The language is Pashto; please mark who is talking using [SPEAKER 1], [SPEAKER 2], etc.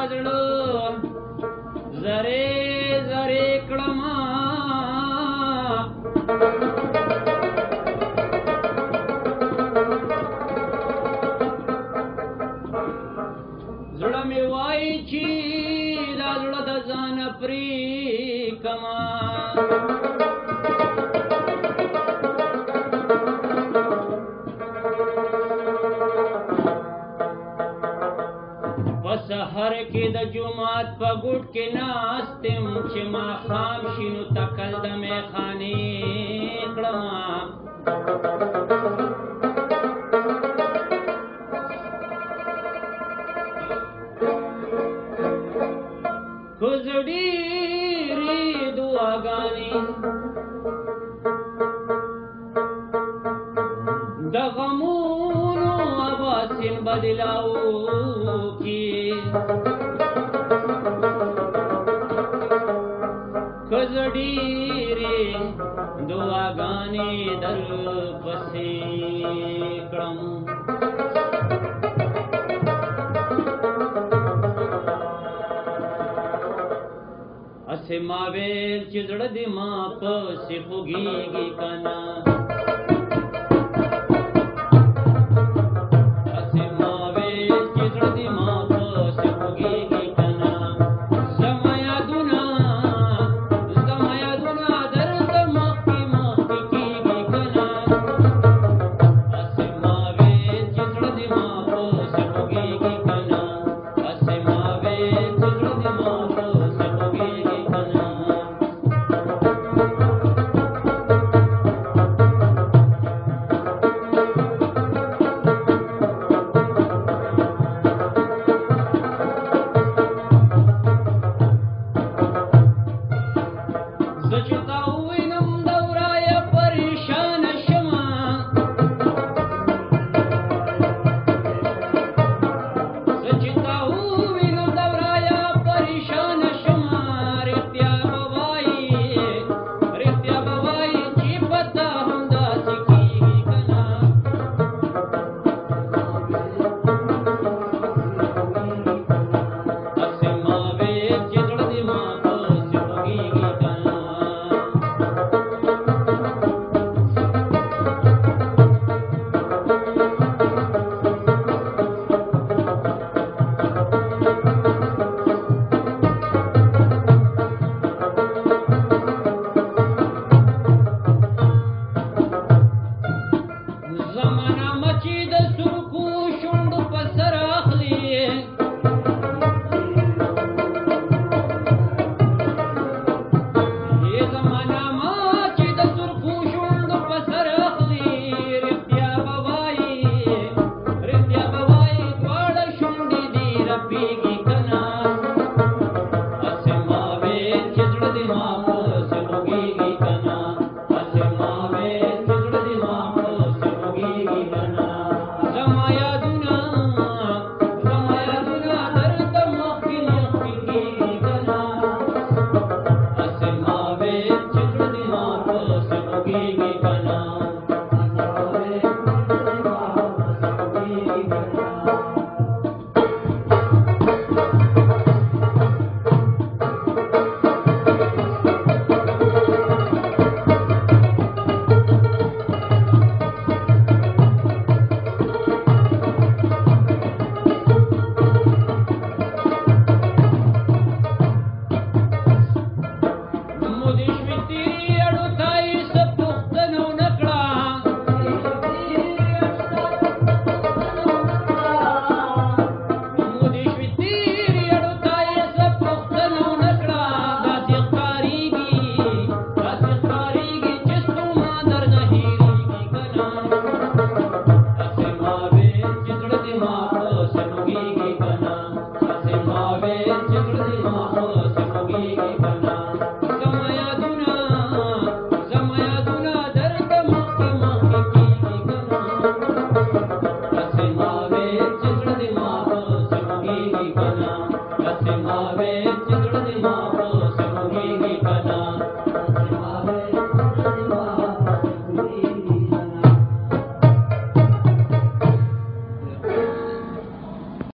[SPEAKER 1] زړه زرې زرې کړما زړه مې وایي چې دا زړه د ځان پرې کما سحر کې د جمعات په ګوټ کې ناستم چې ماښام شي نو تکل د میخانې کړما که زه ډېرې دعاګانې د غمونو اباسین بدلاو کی کزډيري دعاګانې در پسې کړم اسه ما ویل چې زړه دې ما پسې خوږيږي کنه Big